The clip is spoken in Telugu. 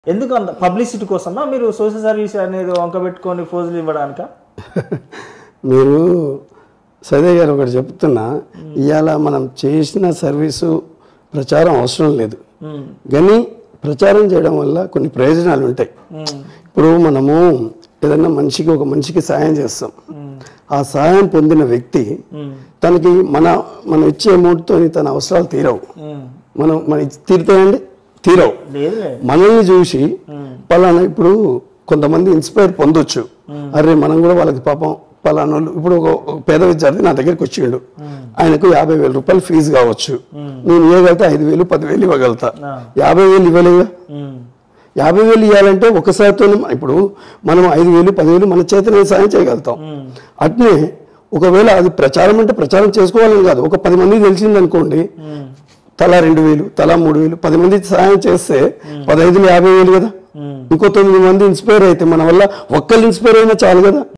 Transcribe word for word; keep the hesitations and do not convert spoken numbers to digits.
ఎందుకు అంత పబ్లిసిటీ కోసమా మీరు సోషల్ సర్వీస్ అనేది వంక పెట్టుకొని ఫోజులు ఇవ్వడానికా? మీరు సదే గారు ఒకటి చెప్తున్నా, ఇవాళ మనం చేసిన సర్వీసు ప్రచారం అవసరం లేదు, కానీ ప్రచారం చేయడం వల్ల కొన్ని ప్రయోజనాలు ఉంటాయి. ఇప్పుడు మనము ఏదన్నా మనిషికి ఒక మనిషికి సాయం చేస్తాం, ఆ సాయం పొందిన వ్యక్తి తనకి మన మనం ఇచ్చే అమౌంట్తో తన అవసరాలు తీరవు. మనం మన తీరుతాయండి తీరవు. మనల్ని చూసి పలానా ఇప్పుడు కొంతమంది ఇన్స్పైర్ పొందొచ్చు, అరే మనం కూడా వాళ్ళకి పాపం పలానా ఇప్పుడు ఒక పేద విద్యార్థి నా దగ్గరికి వచ్చిండు, ఆయనకు యాభై వేల రూపాయలు ఫీజు కావచ్చు, నేను ఇవ్వగలుగుతా ఐదు వేలు పదివేలు ఇవ్వగలుగుతా, యాభై వేలు ఇవ్వలేగా. యాభై వేలు ఇవ్వాలంటే ఒకసారితో ఇప్పుడు మనం ఐదు వేలు పదివేలు మన చేతనే సాయం చేయగలుగుతాం. అట్నే ఒకవేళ అది ప్రచారం అంటే ప్రచారం చేసుకోవాలని కాదు, ఒక పది మందికి తెలిసింది అనుకోండి, తలా రెండు వేలు తలా మూడు వేలు పది మంది సాయం చేస్తే పదహైదులు యాభై వేలు కదా. ఇంకో తొమ్మిది మంది ఇన్స్పైర్ అయితే మన వల్ల ఒక్కళ్ళు ఇన్స్పైర్ అయినా చాలు కదా.